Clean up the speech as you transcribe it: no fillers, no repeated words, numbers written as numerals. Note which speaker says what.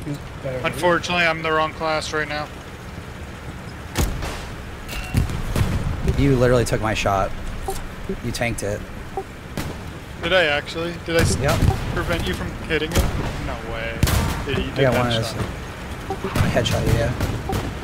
Speaker 1: Unfortunately, I'm the wrong class right now.
Speaker 2: You literally took my shot. You tanked it.
Speaker 1: Did I actually? Did I
Speaker 2: Yep.
Speaker 1: prevent you from hitting it? No way. Did you
Speaker 2: I got one of those. I headshot you, yeah.